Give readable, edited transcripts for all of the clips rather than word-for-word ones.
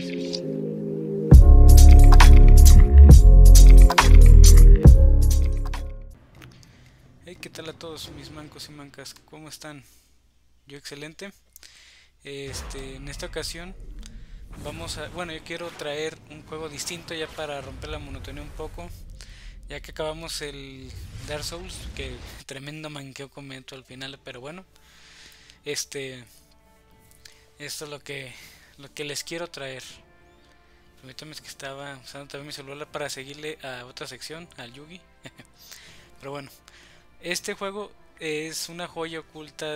Hey, ¿qué tal a todos mis mancos y mancas? ¿Cómo están? Yo excelente. En esta ocasión yo quiero traer un juego distinto ya para romper la monotonía un poco, ya que acabamos el Dark Souls, que tremendo manqueo cometo al final, pero bueno, este, esto es lo que les quiero traer. Permítanme, es que estaba usando también mi celular para seguirle a otra sección, al Yugi. Pero bueno, este juego es una joya oculta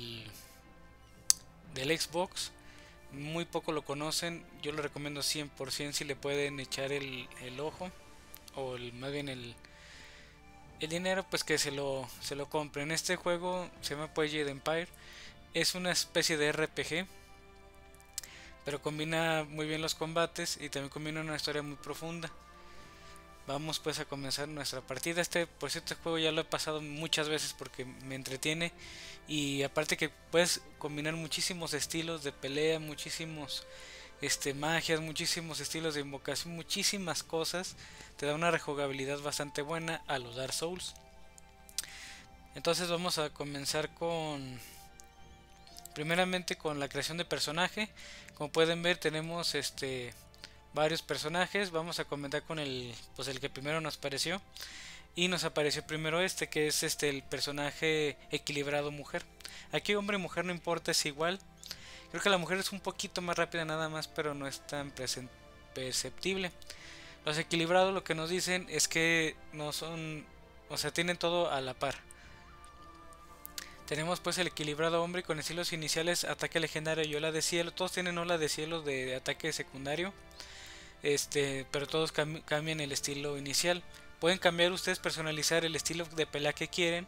del Xbox. Muy poco lo conocen. Yo lo recomiendo 100% si le pueden echar el ojo. O más bien el dinero, pues que se lo compren. Este juego se llama Jade Empire. Es una especie de RPG, pero combina muy bien los combates y también combina una historia muy profunda. Vamos pues a comenzar nuestra partida. Por cierto, este juego ya lo he pasado muchas veces porque me entretiene. Y aparte que puedes combinar muchísimos estilos de pelea, muchísimos magias, muchísimos estilos de invocación, muchísimas cosas. Te da una rejugabilidad bastante buena a los Dark Souls. Entonces vamos a comenzar primeramente con la creación de personaje. Como pueden ver, tenemos varios personajes. Vamos a comenzar con el que primero nos apareció. Y nos apareció primero que es el personaje equilibrado mujer. Aquí hombre y mujer no importa, es igual. Creo que la mujer es un poquito más rápida nada más, pero no es tan perceptible. Los equilibrados lo que nos dicen es que no son, o sea, tienen todo a la par. Tenemos pues el equilibrado hombre con estilos iniciales, ataque legendario y ola de cielo. Todos tienen ola de cielo de ataque secundario. Pero todos cambian el estilo inicial. Pueden cambiar ustedes, personalizar el estilo de pelea que quieren.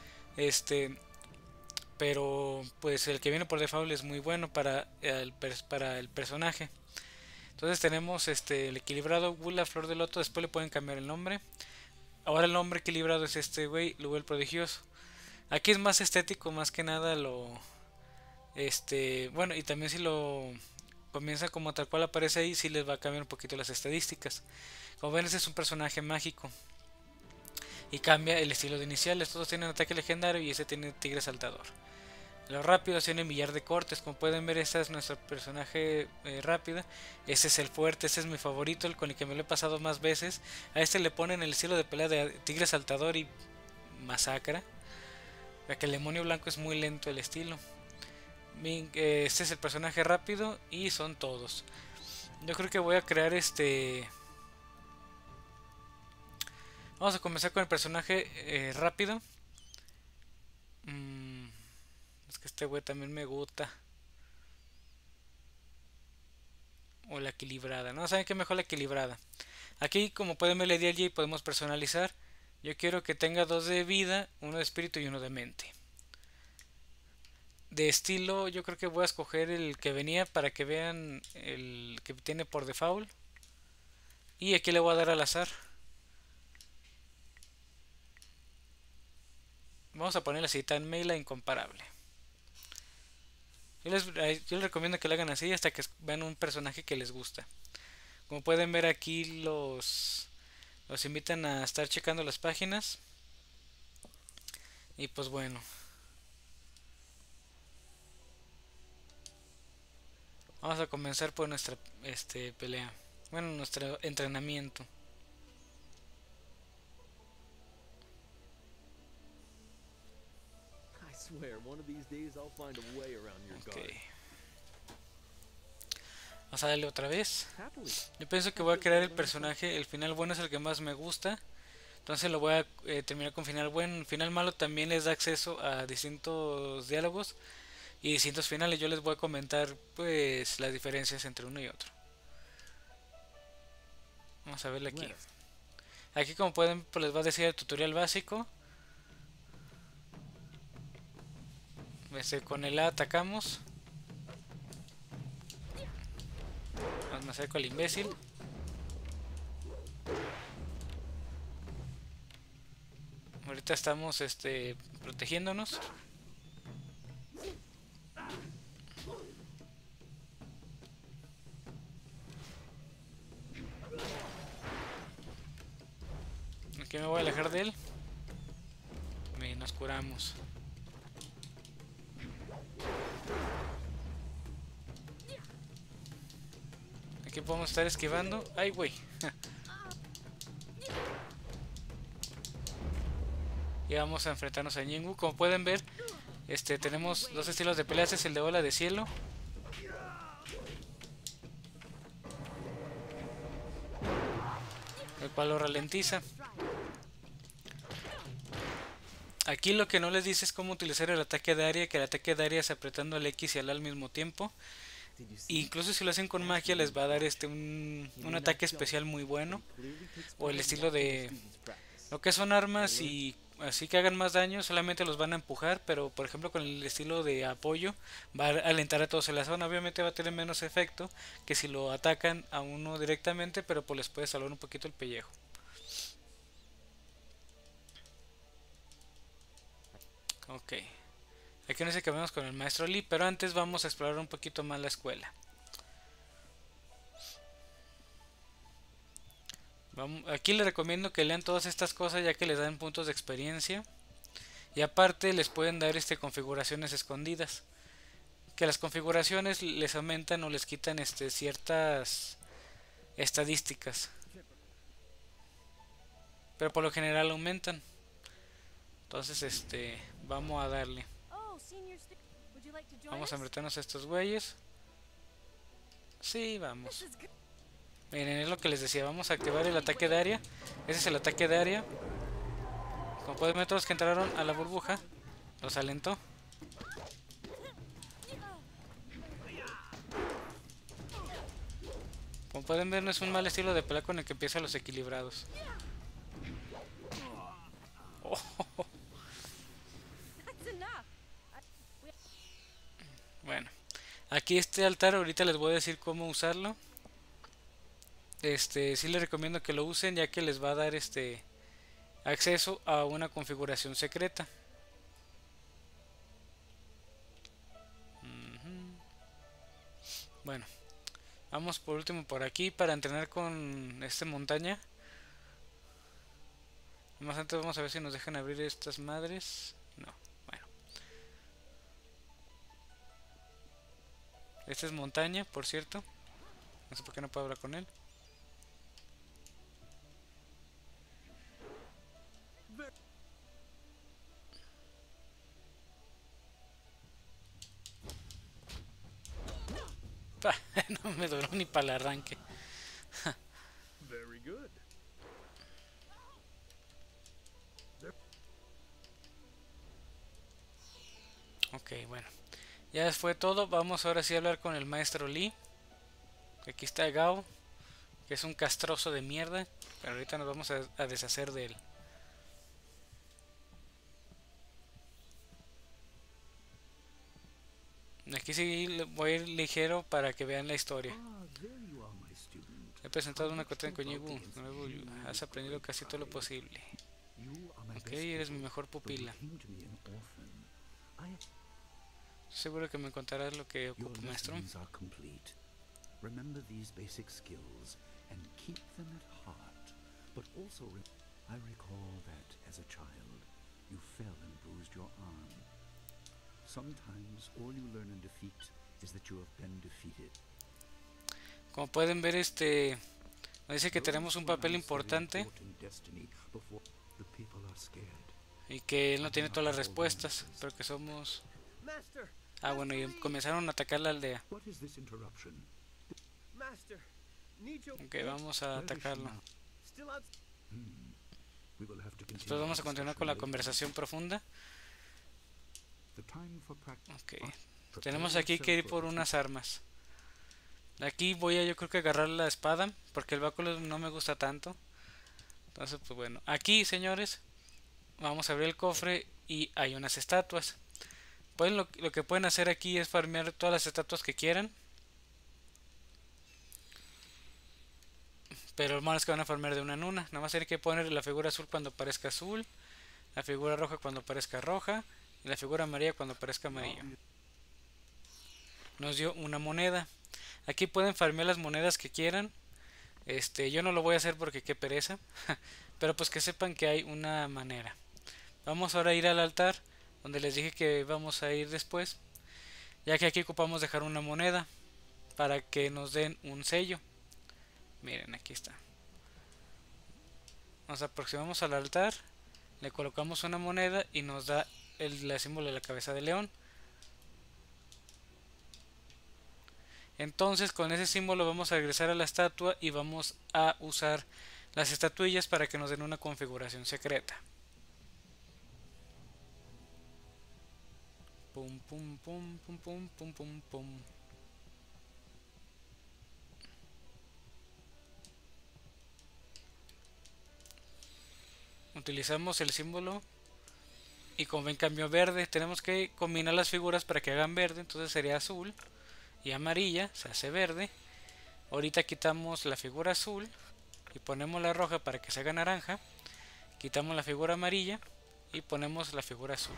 Pero pues el que viene por default es muy bueno para el personaje. Entonces tenemos el equilibrado Gula, Flor de Loto. Después le pueden cambiar el nombre. Ahora el nombre equilibrado es este güey, Lugo el Prodigioso. Aquí es más estético, más que nada bueno, y también si lo comienza como tal cual aparece ahí, sí les va a cambiar un poquito las estadísticas. Como ven, ese es un personaje mágico y cambia el estilo de iniciales. Todos tienen ataque legendario y ese tiene tigre saltador. Los rápidos tienen millar de cortes. Como pueden ver, esta es nuestro personaje rápida. Ese es el fuerte, ese es mi favorito, el con el que me lo he pasado más veces. A este le ponen el estilo de pelea de tigre saltador y masacra, ya que el demonio blanco es muy lento el estilo. Este es el personaje rápido y son todos. Yo creo que voy a crear Vamos a comenzar con el personaje rápido. Es que este güey también me gusta. O la equilibrada. No, ¿saben qué? Mejor la equilibrada. Aquí, como pueden ver, le di al J y podemos personalizar. Yo quiero que tenga 2 de vida, 1 de espíritu y 1 de mente. De estilo, yo creo que voy a escoger el que venía para que vean el que tiene por default. Y aquí le voy a dar al azar. Vamos a poner la cita en mail a incomparable. Yo les recomiendo que lo hagan así hasta que vean un personaje que les gusta. Como pueden ver aquí los invitan a estar checando las páginas. Y pues bueno. Vamos a comenzar por nuestra pelea. Bueno, nuestro entrenamiento. Okay. Vamos a darle otra vez. Yo pienso que voy a crear el personaje. El final bueno es el que más me gusta. Entonces lo voy a terminar con final bueno. El final malo también les da acceso a distintos diálogos y distintos finales. Yo les voy a comentar pues las diferencias entre uno y otro. Vamos a verle aquí. Aquí, como pueden, pues les va a decir el tutorial básico. Con el A atacamos. Me acerco al imbécil. Ahorita estamos protegiéndonos. Aquí me voy a alejar de él. Y nos curamos. Aquí podemos estar esquivando. ¡Ay, güey! Y vamos a enfrentarnos a Jinwoo. Como pueden ver, tenemos dos estilos de pelea. Este es el de ola de cielo. El cual lo ralentiza. Aquí lo que no les dice es cómo utilizar el ataque de área, que el ataque de área es apretando el X y el A al mismo tiempo. Incluso si lo hacen con magia les va a dar un ataque especial muy bueno. O el estilo de lo que son armas y así que hagan más daño, solamente los van a empujar, pero por ejemplo con el estilo de apoyo va a alentar a todos en la zona. Obviamente va a tener menos efecto que si lo atacan a uno directamente, pero pues les puede salvar un poquito el pellejo. Ok, aquí nos acabamos con el maestro Lee, pero antes vamos a explorar un poquito más la escuela. Aquí les recomiendo que lean todas estas cosas ya que les dan puntos de experiencia. Y aparte les pueden dar configuraciones escondidas. Que las configuraciones les aumentan o les quitan ciertas estadísticas. Pero por lo general aumentan. Entonces vamos a darle. Vamos a meternos a estos güeyes. Sí, vamos. Miren, es lo que les decía. Vamos a activar el ataque de área. Ese es el ataque de área. Como pueden ver, todos que entraron a la burbuja los alentó. Como pueden ver, no es un mal estilo de pelea con el que empiezan los equilibrados. Oh. Bueno, aquí este altar ahorita les voy a decir cómo usarlo. Sí les recomiendo que lo usen ya que les va a dar acceso a una configuración secreta. Bueno, vamos por último por aquí para entrenar con montaña. Más antes vamos a ver si nos dejan abrir estas madres. No, bueno. Esta es montaña, por cierto. No sé por qué no puedo hablar con él. No me duró ni para el arranque. Ok, bueno. Ya fue todo. Vamos ahora sí a hablar con el maestro Lee. Aquí está Gao, que es un castroso de mierda. Pero ahorita nos vamos a deshacer de él. Aquí sí voy a ir ligero para que vean la historia. He presentado una cuestión con Jinwoo. Has aprendido casi todo lo posible. Ok, eres mi mejor pupila. Seguro que me contarás lo que ocupo, maestro. Remember these basic skills and keep them at heart. But also, I recall that as a child, you fell and bruised your arm. Sometimes all you learn in defeat is that you have been defeated. Como pueden ver, nos dice que tenemos un papel importante y que él no tiene todas las respuestas, pero que somos... Ah, bueno, y comenzaron a atacar la aldea. Ok, vamos a atacarlo. Después vamos a continuar con la conversación profunda. Ok, tenemos aquí que ir por unas armas. Aquí voy a yo creo que agarrar la espada, porque el báculo no me gusta tanto. Entonces pues bueno, aquí señores, vamos a abrir el cofre y hay unas estatuas. Pues lo que pueden hacer aquí es farmear todas las estatuas que quieran. Pero lo malo es que van a farmear de una en una. Nada más hay que poner la figura azul cuando parezca azul, la figura roja cuando parezca roja y la figura amarilla cuando parezca amarillo. Nos dio una moneda. Aquí pueden farmear las monedas que quieran. Yo no lo voy a hacer porque qué pereza. Pero pues que sepan que hay una manera. Vamos ahora a ir al altar, donde les dije que vamos a ir después, ya que aquí ocupamos dejar una moneda para que nos den un sello. Miren, aquí está. Nos aproximamos al altar, le colocamos una moneda y nos da el símbolo de la cabeza de león. Entonces con ese símbolo vamos a regresar a la estatua y vamos a usar las estatuillas para que nos den una configuración secreta. Pum pum pum pum pum pum pum pum. Utilizamos el símbolo y como ven cambió verde. Tenemos que combinar las figuras para que hagan verde, entonces sería azul y amarilla, se hace verde. Ahorita quitamos la figura azul y ponemos la roja para que se haga naranja. Quitamos la figura amarilla y ponemos la figura azul.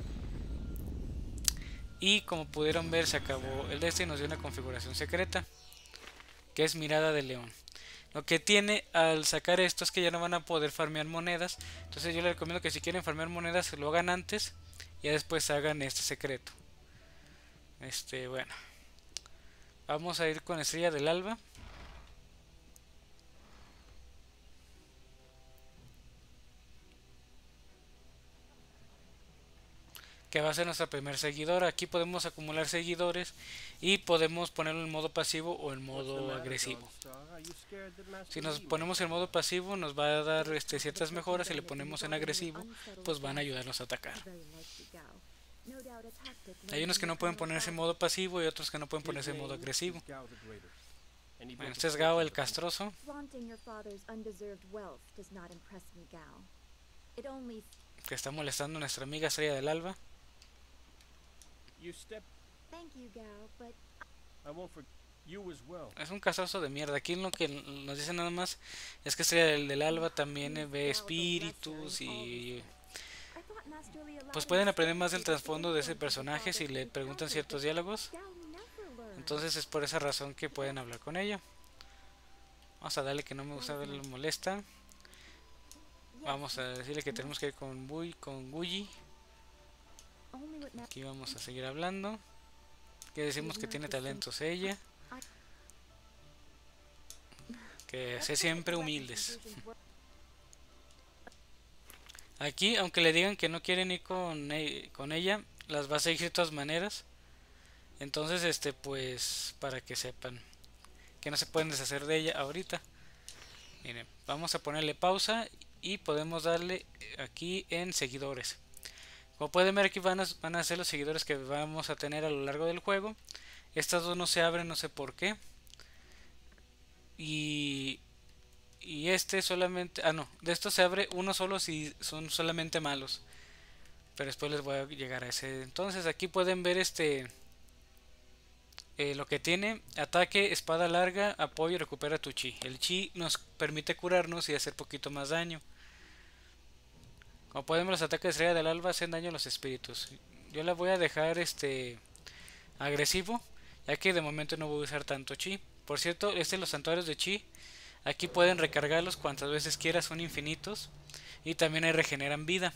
Y como pudieron ver, se acabó el de este y nos dio una configuración secreta, que es mirada de león. Lo que tiene al sacar esto es que ya no van a poder farmear monedas. Entonces yo les recomiendo que si quieren farmear monedas lo hagan antes y después hagan este secreto. Bueno, vamos a ir con Estrella del Alba. Que va a ser nuestra primer seguidora. Aquí podemos acumular seguidores y podemos ponerlo en modo pasivo o en modo agresivo. Si nos ponemos en modo pasivo nos va a dar ciertas mejoras. Si le ponemos en agresivo pues van a ayudarnos a atacar. Hay unos que no pueden ponerse en modo pasivo y otros que no pueden ponerse en modo agresivo. Bueno, este es Gao el castroso, que está molestando a nuestra amiga Estrella del Alba. Es un castroso de mierda. Aquí lo que nos dice nada más es que Estrella del Alba también ve espíritus y pues pueden aprender más del trasfondo de ese personaje si le preguntan ciertos diálogos. Entonces es por esa razón que pueden hablar con ella. Vamos a darle que no me gusta verlo molesta. Vamos a decirle que tenemos que ir con Guyi. Aquí vamos a seguir hablando. Que decimos que tiene talentos ella. Que sé siempre humildes. Aquí, aunque le digan que no quieren ir con ella, las va a seguir de todas maneras. Entonces, pues, para que sepan que no se pueden deshacer de ella ahorita. Miren, vamos a ponerle pausa y podemos darle aquí en seguidores. Como pueden ver aquí van a ser los seguidores que vamos a tener a lo largo del juego. Estas dos no se abren, no sé por qué. Y solamente... no, de estos se abre uno solo si son solamente malos. Pero después les voy a llegar a ese. Entonces aquí pueden ver lo que tiene: ataque, espada larga, apoyo, recupera tu chi. El chi nos permite curarnos y hacer poquito más daño. Como pueden ver, los ataques de Estrella del Alba hacen daño a los espíritus. Yo la voy a dejar agresivo, ya que de momento no voy a usar tanto chi. Por cierto, los santuarios de chi, aquí pueden recargarlos cuantas veces quieras, son infinitos. Y también ahí regeneran vida.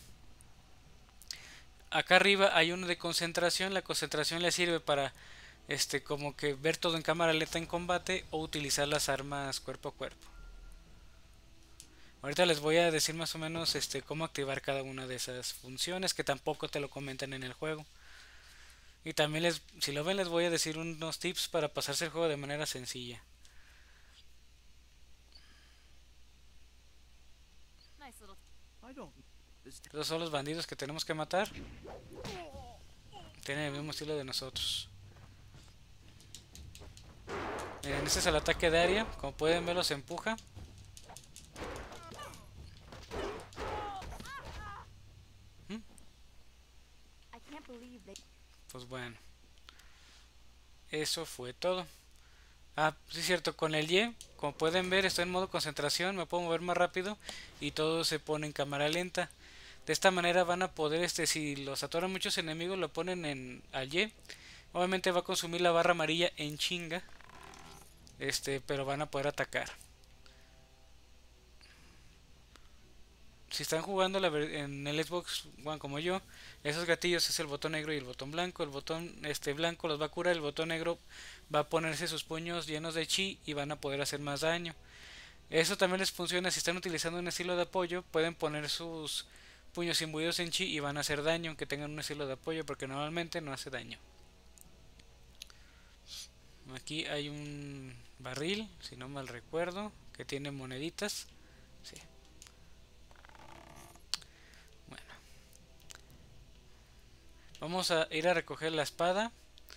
Acá arriba hay uno de concentración. La concentración le sirve para como que ver todo en cámara lenta en combate o utilizar las armas cuerpo a cuerpo. Ahorita les voy a decir más o menos cómo activar cada una de esas funciones, que tampoco te lo comentan en el juego. Y también si lo ven, les voy a decir unos tips para pasarse el juego de manera sencilla. Estos son los bandidos que tenemos que matar. Tienen el mismo estilo de nosotros. Miren, este es el ataque de área. Como pueden ver, los empuja. Pues bueno, eso fue todo. Sí es cierto, con el Y, como pueden ver, estoy en modo concentración, me puedo mover más rápido y todo se pone en cámara lenta. De esta manera van a poder, si los atoran muchos enemigos, lo ponen al Y. Obviamente va a consumir la barra amarilla en chinga, pero van a poder atacar. si están jugando en el Xbox One como yo, esos gatillos es el botón negro y el botón blanco. El botón blanco los va a curar, el botón negro va a ponerse sus puños llenos de chi y van a poder hacer más daño. Eso también les funciona si están utilizando un estilo de apoyo, pueden poner sus puños imbuidos en chi y van a hacer daño aunque tengan un estilo de apoyo, porque normalmente no hace daño. Aquí hay un barril, si no mal recuerdo, que tiene moneditas. Sí. Bueno, vamos a ir a recoger la espada,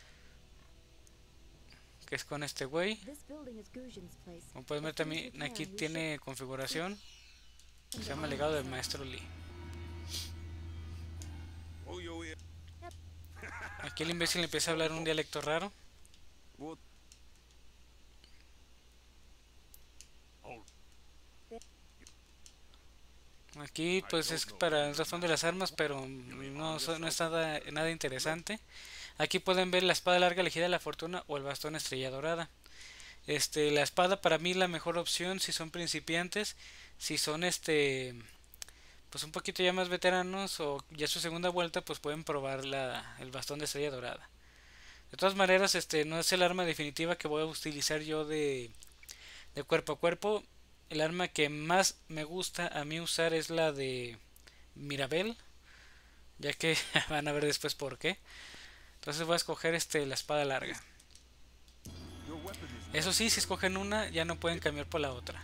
que es con este güey. Como pueden ver también aquí tiene configuración. Se llama legado del maestro Lee. Aquí el imbécil empieza a hablar un dialecto raro. Aquí pues es para el razón de las armas, pero no es nada interesante. Aquí pueden ver la espada larga elegida de la fortuna o el bastón estrella dorada. La espada para mí la mejor opción si son principiantes, si son pues un poquito ya más veteranos o ya su segunda vuelta, pues pueden probar el bastón de estrella dorada. De todas maneras, no es el arma definitiva que voy a utilizar yo de cuerpo a cuerpo. El arma que más me gusta a mí usar es la de Mirabel, ya que van a ver después por qué. Entonces voy a escoger la espada larga. Eso sí, si escogen una ya no pueden cambiar por la otra.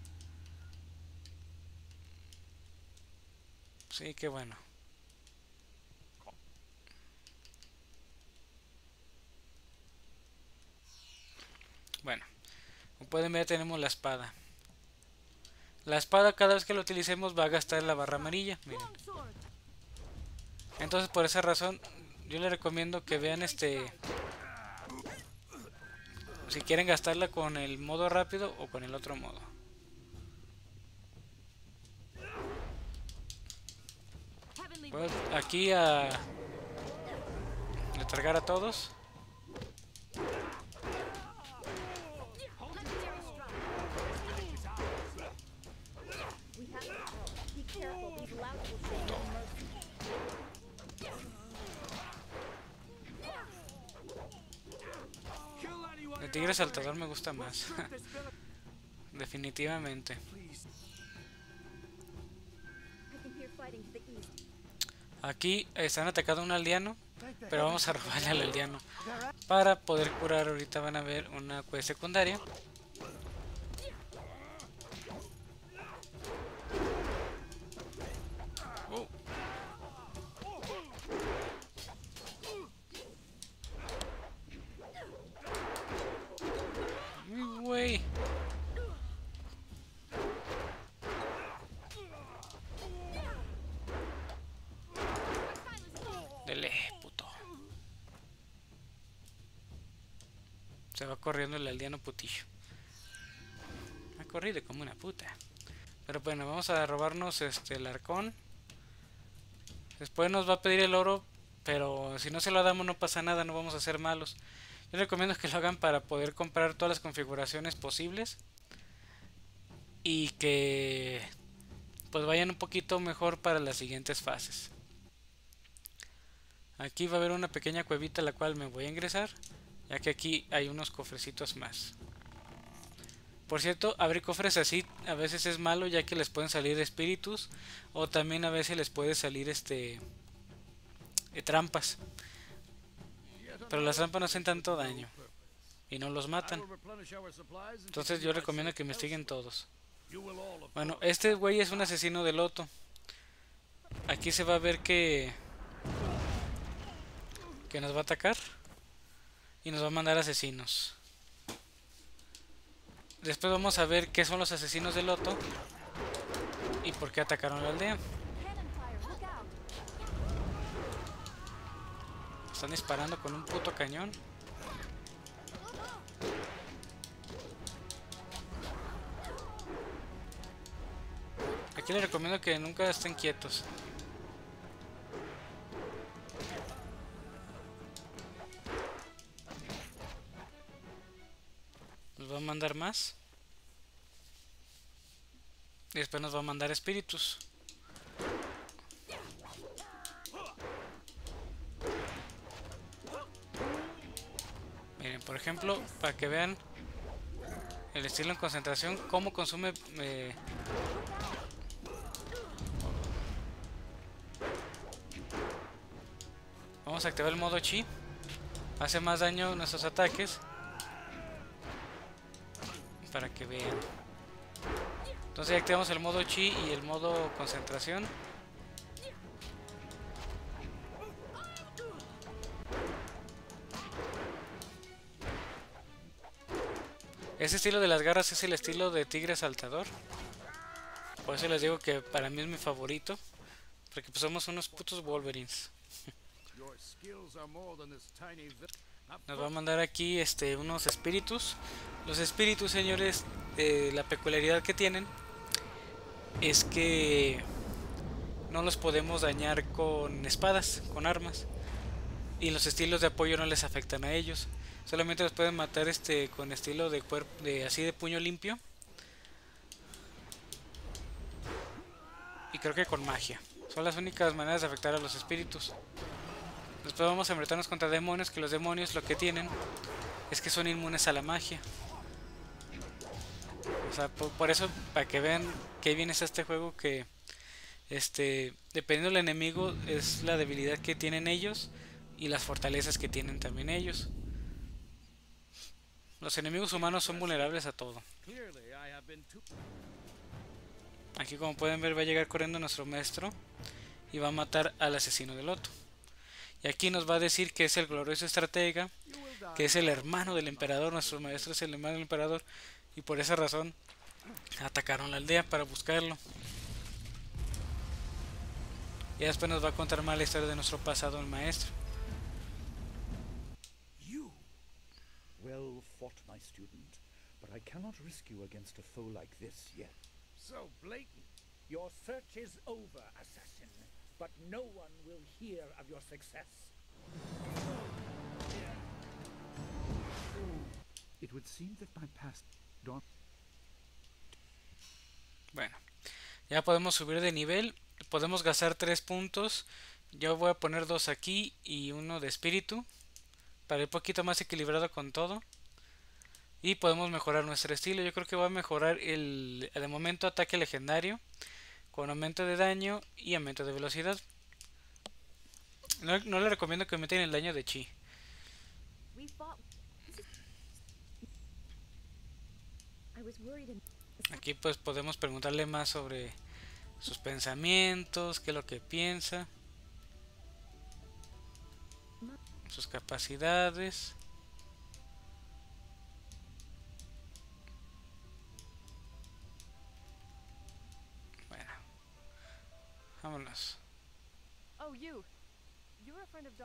Sí, qué bueno. Bueno, como pueden ver tenemos la espada. La espada cada vez que la utilicemos va a gastar la barra amarilla. Miren. Entonces por esa razón yo les recomiendo que vean si quieren gastarla con el modo rápido o con el otro modo. Voy aquí a recargar a todos. El tigre saltador me gusta más. Definitivamente. Aquí están atacando a un aldeano, pero vamos a robarle al aldeano para poder curar. Ahorita van a ver una quest secundaria. Güey. Dele, puto. Se va corriendo el aldeano putillo. Ha corrido como una puta. Pero bueno, vamos a robarnos el arcón. Después nos va a pedir el oro, pero si no se lo damos no pasa nada, no vamos a ser malos. Yo recomiendo que lo hagan para poder comprar todas las configuraciones posibles y que pues vayan un poquito mejor para las siguientes fases. Aquí va a haber una pequeña cuevita a la cual me voy a ingresar, ya que aquí hay unos cofrecitos más. Por cierto, abrir cofres así a veces es malo, ya que les pueden salir espíritus o también a veces les puede salir trampas. Pero las trampas no hacen tanto daño y no los matan. Entonces yo recomiendo que investiguen todos. Bueno, este güey es un asesino de loto. Aquí se va a ver que nos va a atacar y nos va a mandar asesinos. Después vamos a ver qué son los asesinos de loto y por qué atacaron la aldea. Están disparando con un puto cañón. Aquí les recomiendo que nunca estén quietos. Nos va a mandar más. Y después nos va a mandar espíritus. Por ejemplo, para que vean el estilo en concentración, cómo consume. Vamos a activar el modo chi. Hace más daño a nuestros ataques. Para que vean. Entonces ya activamos el modo chi y el modo concentración. Ese estilo de las garras es el estilo de tigre saltador. Por eso les digo que para mí es mi favorito. Porque pues somos unos putos Wolverines. Nos va a mandar aquí unos espíritus. Los espíritus, señores, la peculiaridad que tienen es que no los podemos dañar con espadas, con armas. Y los estilos de apoyo no les afectan a ellos. Solamente los pueden matar con estilo de cuerpo, así de puño limpio. Y creo que con magia. Son las únicas maneras de afectar a los espíritus. Después vamos a enfrentarnos contra demonios, que los demonios lo que tienen es que son inmunes a la magia. O sea, por eso, para que vean que bien es este juego, que dependiendo del enemigo es la debilidad que tienen ellos y las fortalezas que tienen también ellos. Los enemigos humanos son vulnerables a todo. Aquí, como pueden ver, va a llegar corriendo nuestro maestro y va a matar al asesino del Loto. Y aquí nos va a decir que es el glorioso estratega, que es el hermano del emperador. Nuestro maestro es el hermano del emperador, y por esa razón atacaron la aldea para buscarlo. Y después nos va a contar más la historia de nuestro pasado, el maestro. Well fought, my student, but I cannot risk you against a foe like this yet. So blatant. Your search is over, assassin, but no one will hear of your success. It would seem that my past don't. Bueno, ya podemos subir de nivel. Podemos gastar 3 puntos. Yo voy a poner 2 aquí y 1 de espíritu, para ir un poquito más equilibrado con todo. Y podemos mejorar nuestro estilo. Yo creo que voy a mejorar de momento ataque legendario, con aumento de daño y aumento de velocidad. No le recomiendo que aumenten el daño de chi. Aquí pues podemos preguntarle más sobre sus pensamientos, qué es lo que piensa, sus capacidades. Bueno, vámonos. Oh, you're a friend of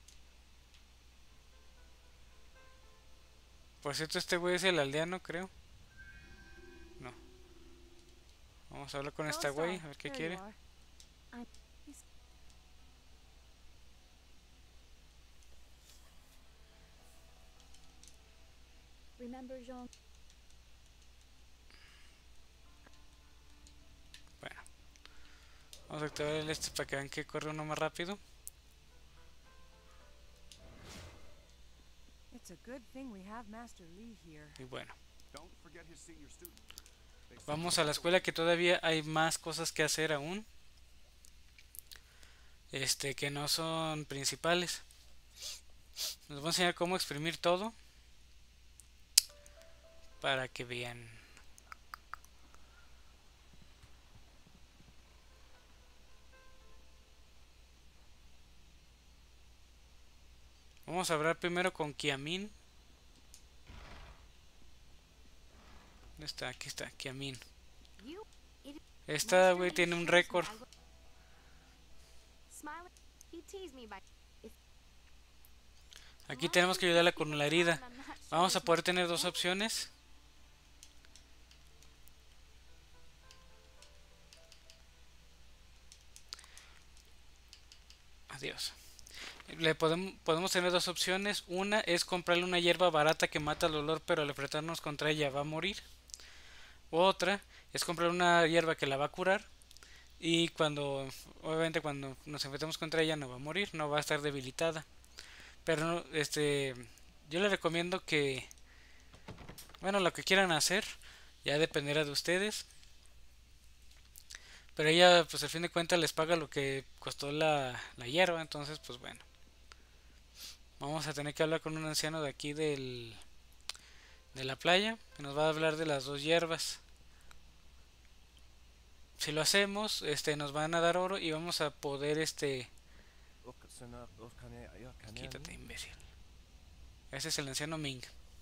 Por cierto, este güey es el aldeano, creo. No. Vamos a hablar con esta güey, a ver qué quiere. Bueno, vamos a activar el para que vean que corre uno más rápido. Y bueno, vamos a la escuela, que todavía hay más cosas que hacer aún, que no son principales. Les voy a enseñar cómo exprimir todo para que vean. Vamos a hablar primero con Kiamin. ¿Dónde está? Aquí está, Kiamin. Esta güey tiene un récord. Aquí tenemos que ayudarla con la herida. Vamos a poder tener 2 opciones. Adiós. Podemos tener 2 opciones. Una es comprarle una hierba barata que mata el dolor, pero al enfrentarnos contra ella va a morir. Otra es comprar una hierba que la va a curar, y obviamente cuando nos enfrentemos contra ella no va a morir, no va a estar debilitada. Pero Yo les recomiendo que, bueno, lo que quieran hacer ya dependerá de ustedes. Pero ella, pues al fin de cuentas les paga lo que costó la hierba. Entonces, pues bueno. Vamos a tener que hablar con un anciano de aquí de la playa. Que nos va a hablar de las 2 hierbas. Si lo hacemos, nos van a dar oro y vamos a poder, Quítate, imbécil. Ese es el anciano Ming.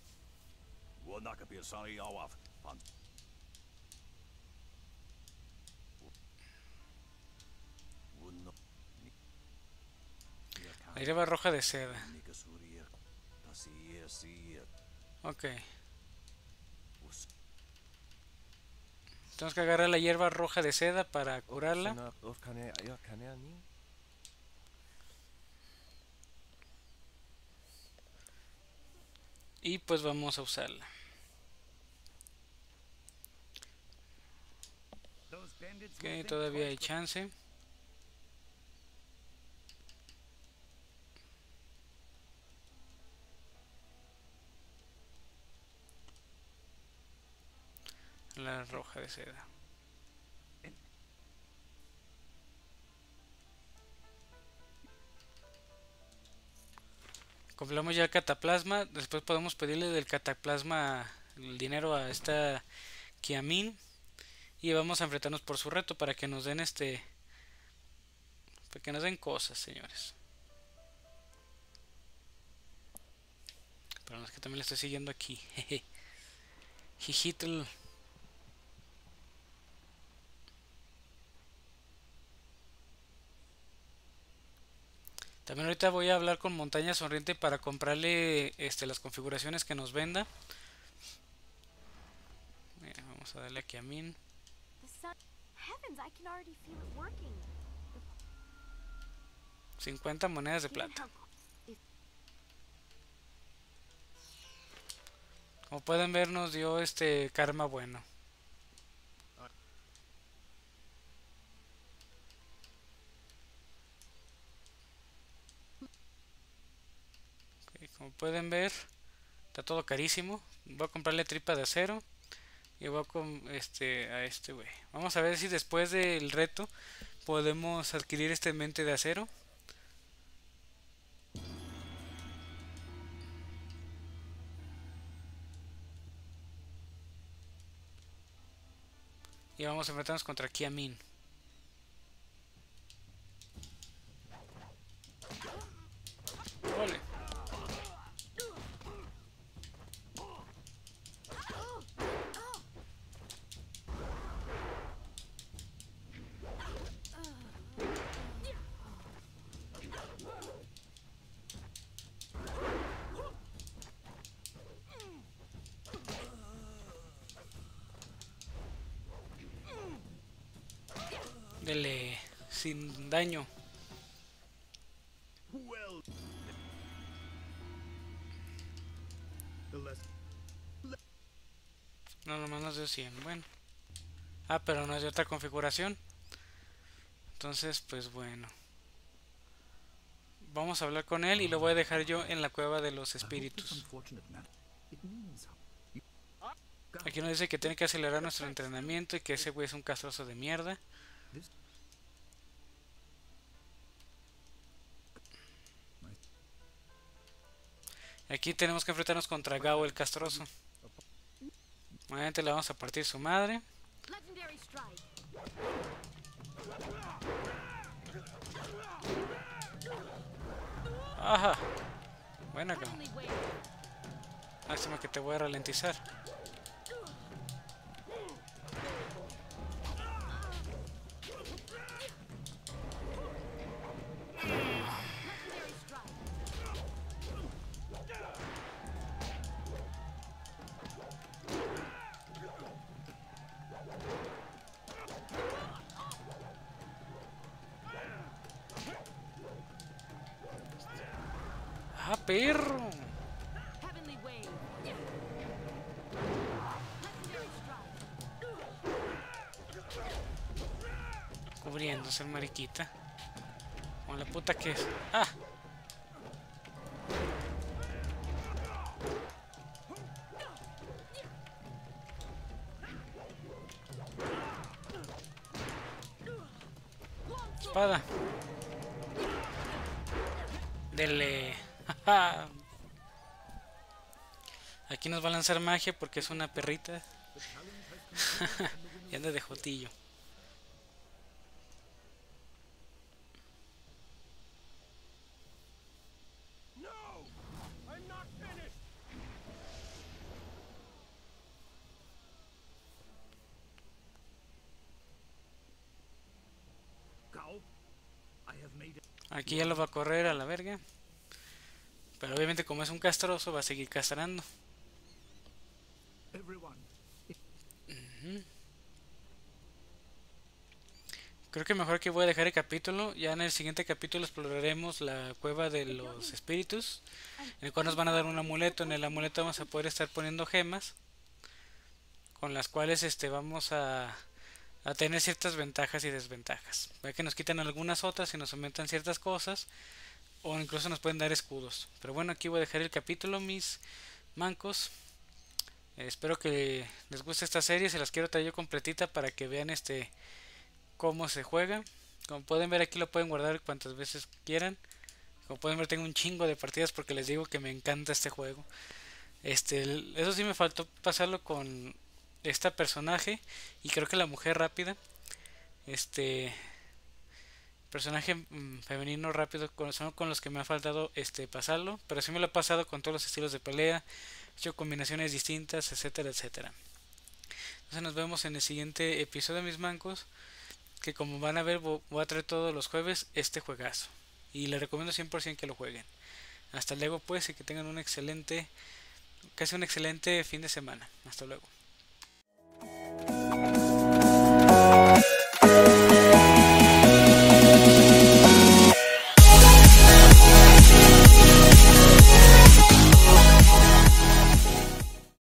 La hierba roja de seda. Ok. Tenemos que agarrar la hierba roja de seda para curarla. Y pues vamos a usarla. Ok, todavía hay chance. La roja de seda. Compramos ya el cataplasma. Después podemos pedirle del cataplasma el dinero a esta Kiamin. Y vamos a enfrentarnos por su reto para que nos den para que nos den cosas, señores. Pero es que también le estoy siguiendo aquí. Jeje. Jijitl. También ahorita voy a hablar con Montaña Sonriente para comprarle las configuraciones que nos venda. Mira, vamos a darle aquí a Min. Heavens, I can already feel it working. 50 monedas de plata. Como pueden ver, nos dio karma bueno. Okay, como pueden ver, está todo carísimo. Voy a comprarle tripa de acero. Y voy a este güey. Vamos a ver si después del reto podemos adquirir mente de acero. Y vamos a enfrentarnos contra Kiamin. Vale. Dele sin daño. No, nomás nos dio 100. Bueno. Ah, pero no es de otra configuración. Entonces, pues bueno. Vamos a hablar con él y lo voy a dejar yo en la cueva de los espíritus. Aquí nos dice que tiene que acelerar nuestro entrenamiento y que ese güey es un castroso de mierda. Aquí tenemos que enfrentarnos contra Gao el castroso. Nuevamente le vamos a partir su madre. Ajá. Buena, Gao. Máximo que te voy a ralentizar. ¡Ah, perro! Cubriéndose el mariquita. Con la puta que es. ¡Ah! espada. Dele. Aquí nos va a lanzar magia porque es una perrita. Y anda de jotillo. Aquí ya lo va a correr a la verga. Pero obviamente como es un castroso va a seguir castrando. Creo que mejor que voy a dejar el capítulo. Ya en el siguiente capítulo exploraremos la cueva de los espíritus, en el cual nos van a dar un amuleto. En el amuleto vamos a poder estar poniendo gemas, con las cuales vamos a tener ciertas ventajas y desventajas. Ve que nos quitan algunas otras y nos aumentan ciertas cosas, o incluso nos pueden dar escudos. Pero bueno, aquí voy a dejar el capítulo, mis mancos. Espero que les guste esta serie. Se las quiero traer yo completita para que vean cómo se juega. Como pueden ver, aquí lo pueden guardar cuantas veces quieran. Como pueden ver, tengo un chingo de partidas porque les digo que me encanta este juego. Eso sí, me faltó pasarlo con esta personaje y creo que la mujer rápida. Personaje femenino rápido son con los que me ha faltado pasarlo, pero sí me lo he pasado con todos los estilos de pelea, he hecho combinaciones distintas, etcétera, etcétera. Entonces nos vemos en el siguiente episodio, mis mancos, que como van a ver voy a traer todos los jueves este juegazo y les recomiendo 100% que lo jueguen. Hasta luego pues, y que tengan un excelente fin de semana. Hasta luego.